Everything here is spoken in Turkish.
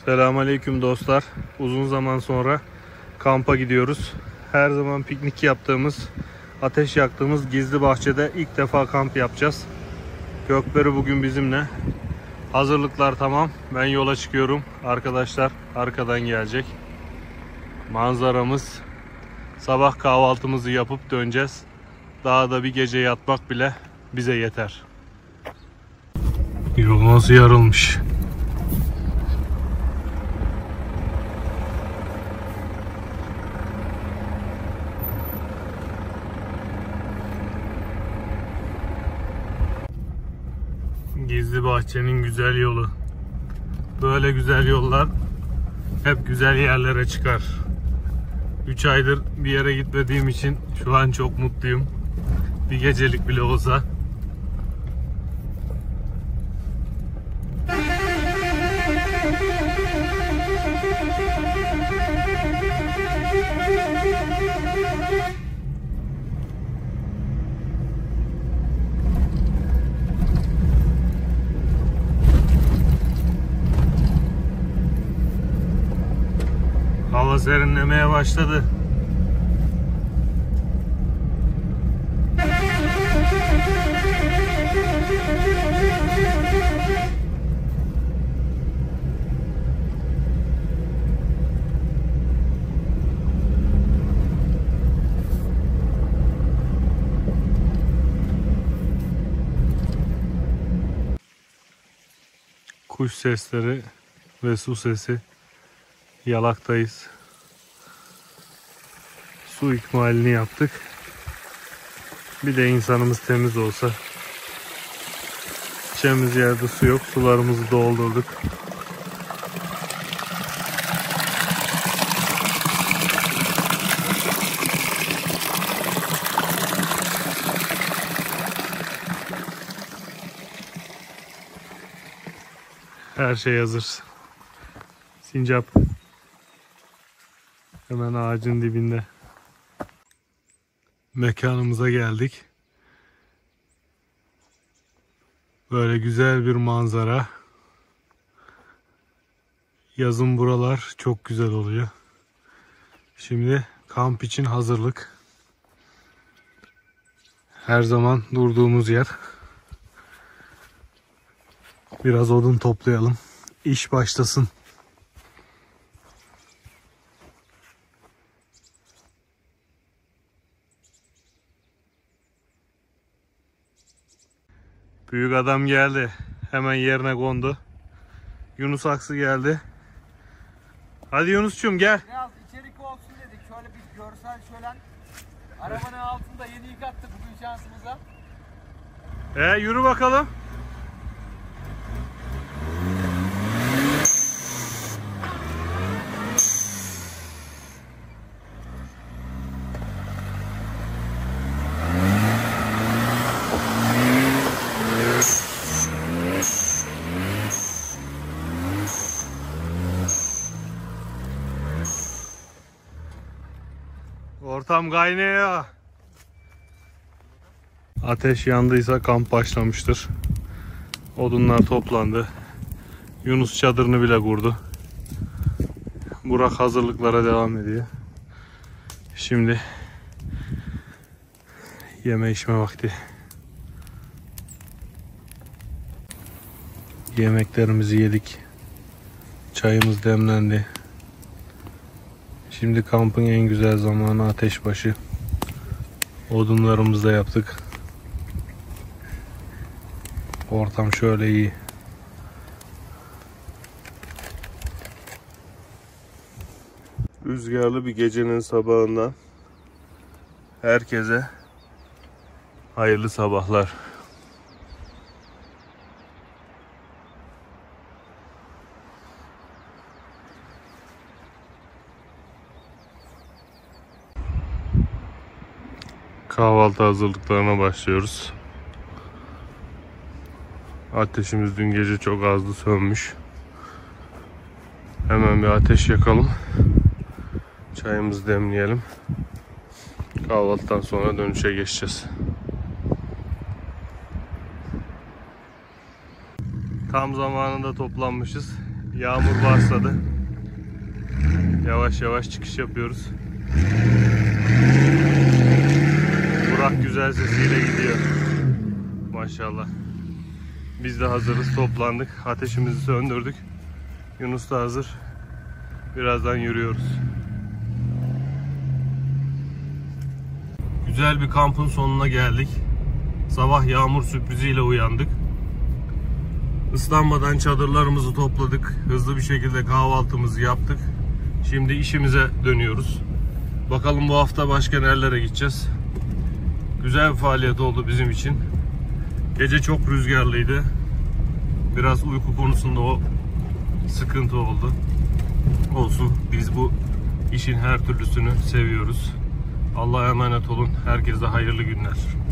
Selamünaleyküm dostlar. Uzun zaman sonra kampa gidiyoruz. Her zaman piknik yaptığımız, ateş yaktığımız gizli bahçede ilk defa kamp yapacağız. Gökberi bugün bizimle. Hazırlıklar tamam. Ben yola çıkıyorum. Arkadaşlar arkadan gelecek. Manzaramız. Sabah kahvaltımızı yapıp döneceğiz. Dağda bir gece yatmak bile bize yeter. Yol nasıl yarılmış. Gizli bahçenin güzel yolu. Böyle güzel yollar hep güzel yerlere çıkar. 3 aydır bir yere gitmediğim için şu an çok mutluyum. Bir gecelik bile olsa. Hava serinlemeye başladı. Kuş sesleri ve su sesi. Yalaktayız. Su ikmalini yaptık. Bir de insanımız temiz olsa. İçeceğimiz yerde su yok. Sularımızı doldurduk. Her şey hazır. Sincap hemen ağacın dibinde. Mekanımıza geldik. Böyle güzel bir manzara. Yazın buralar çok güzel oluyor. Şimdi kamp için hazırlık. Her zaman durduğumuz yer. Biraz odun toplayalım. İş başlasın. Büyük adam geldi. Hemen yerine kondu. Yunus Aksı geldi. Hadi Yunus'cum gel. Biraz içerik olsun dedik. Şöyle bir görsel şölen. Arabanın altında yeni yıkattık bugün şansımıza. Yürü bakalım. Ortam kaynıyor. Ateş yandıysa kamp başlamıştır. Odunlar toplandı. Yunus çadırını bile kurdu. Burak hazırlıklara devam ediyor. Şimdi yeme içme vakti. Yemeklerimizi yedik. Çayımız demlendi. Şimdi kampın en güzel zamanı ateşbaşı. Odunlarımızı da yaptık. Ortam şöyle iyi. Rüzgarlı bir gecenin sabahından herkese hayırlı sabahlar. Kahvaltı hazırlıklarına başlıyoruz. Ateşimiz dün gece çok azdı, sönmüş. Hemen bir ateş yakalım. Çayımızı demleyelim. Kahvaltıdan sonra dönüşe geçeceğiz. Tam zamanında toplanmışız. Yağmur başladı. Yavaş yavaş çıkış yapıyoruz. Burak güzel sesiyle gidiyor. Maşallah. Biz de hazırız, toplandık. Ateşimizi söndürdük. Yunus da hazır. Birazdan yürüyoruz. Güzel bir kampın sonuna geldik. Sabah yağmur sürpriziyle uyandık. Islanmadan çadırlarımızı topladık. Hızlı bir şekilde kahvaltımızı yaptık. Şimdi işimize dönüyoruz. Bakalım bu hafta başka nerelere gideceğiz. Güzel bir faaliyet oldu bizim için. Gece çok rüzgarlıydı. Biraz uyku konusunda o sıkıntı oldu. Olsun, biz bu işin her türlüsünü seviyoruz. Allah'a emanet olun. Herkese hayırlı günler.